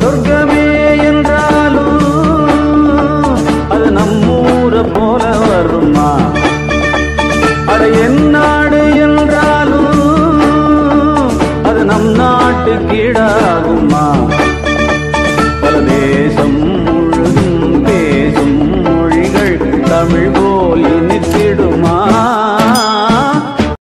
சொர்க்கமே என்றாலும் அது நம்மூர போல வருமா? அட என் நாடு என்றாலும் அது நம் நாட்டு கீழாகுமா?